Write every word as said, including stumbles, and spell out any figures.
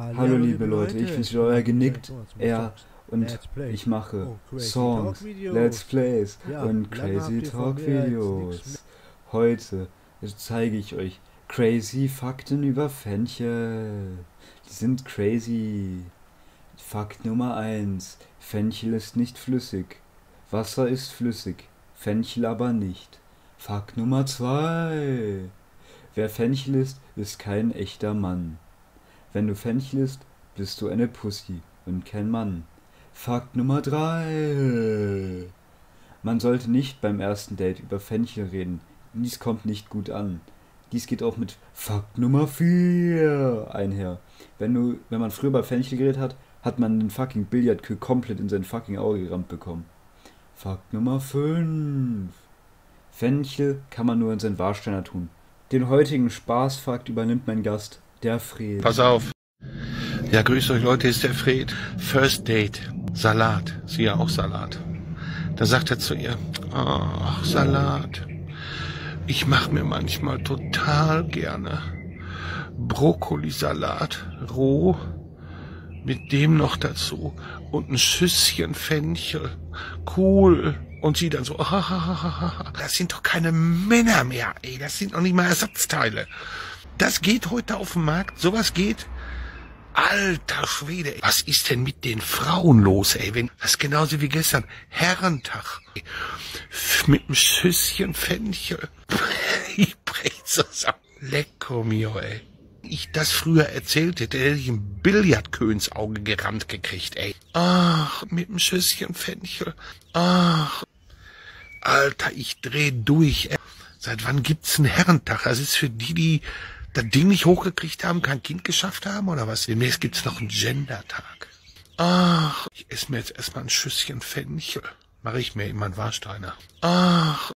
Hallo liebe Leute, ich bin's wieder, euer Genickt, er und ich mache Songs, Let's Plays und Crazy Talk Videos. Heute zeige ich euch crazy Fakten über Fenchel. Die sind crazy. Fakt Nummer eins. Fenchel ist nicht flüssig. Wasser ist flüssig, Fenchel aber nicht. Fakt Nummer zwei. Wer Fenchel isst, ist kein echter Mann. Wenn du Fenchel isst, bist du eine Pussy und kein Mann. Fakt Nummer drei. Man sollte nicht beim ersten Date über Fenchel reden. Dies kommt nicht gut an. Dies geht auch mit Fakt Nummer vier einher. Wenn du, wenn man früher bei Fenchel geredet hat, hat man den fucking Billardkühl komplett in sein fucking Auge gerammt bekommen. Fakt Nummer fünf. Fenchel kann man nur in seinen Warsteiner tun. Den heutigen Spaßfakt übernimmt mein Gast, der Fred. Pass auf. Ja, grüßt euch Leute, ist der Fred. First Date. Salat. Sie ja auch Salat. Da sagt er zu ihr, ach, Salat. Ich mache mir manchmal total gerne Brokkolisalat roh, mit dem noch dazu und ein Schüsschen Fenchel. Cool. Und sie dann so, das sind doch keine Männer mehr, ey, das sind noch nicht mal Ersatzteile. Das geht heute auf dem Markt, sowas geht. Alter Schwede, ey. Was ist denn mit den Frauen los, ey? Wenn, das ist genauso wie gestern, Herrentag, ey. Mit einem Schüsschen Fenchel. Ich brech zusammen. Lecco mio, ey. Ich das früher erzählt hätte, hätte ich ein Billardkühl ins Auge gerammt gekriegt, ey. Ach, mit einem Schüsschen Fenchel. Ach, Alter, ich dreh durch, ey. Seit wann gibt's einen Herrentag? Das ist für die, die das Ding nicht hochgekriegt haben, kein Kind geschafft haben, oder was? Demnächst gibt's noch einen Gendertag. Ach, ich esse mir jetzt erstmal ein Schüsschen Fenchel. Mache ich mir immer einen Warsteiner. Ach,